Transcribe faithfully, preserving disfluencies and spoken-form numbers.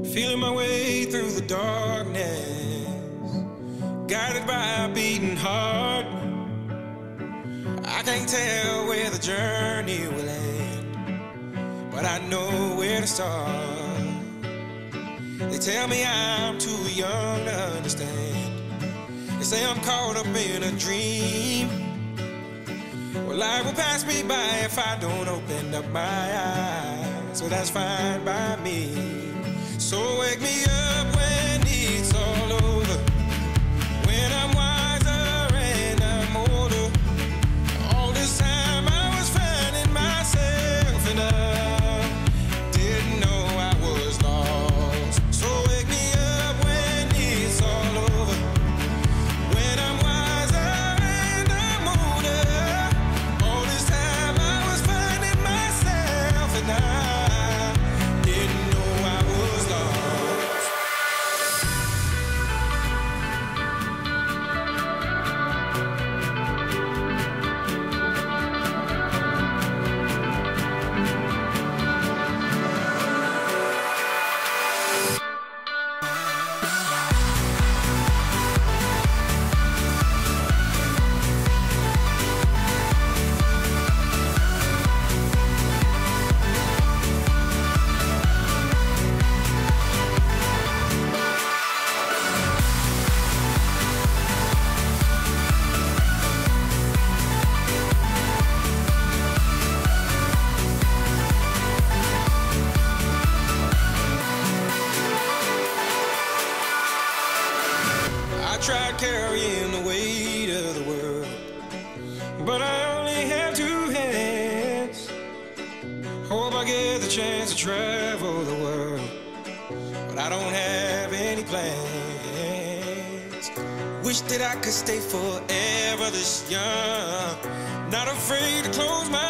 Feeling my way through the darkness, guided by a beating heart. I can't tell where the journey will end, but I know where to start. They tell me I'm too young to understand. They say I'm caught up in a dream. Well, life will pass me by if I don't open up my eyes. So that's fine by me. So wake me up when it's all over, when I'm wiser and I'm older. All this time I was finding myself and I didn't know I was lost. So wake me up when it's all over, when I'm wiser and I'm older. All this time I was finding myself and I didn't know I was lost. I tried carrying the weight of the world, but I only have two hands. Hope I get the chance to travel the world, but I don't have any plans. Wish that I could stay forever this young, not afraid to close my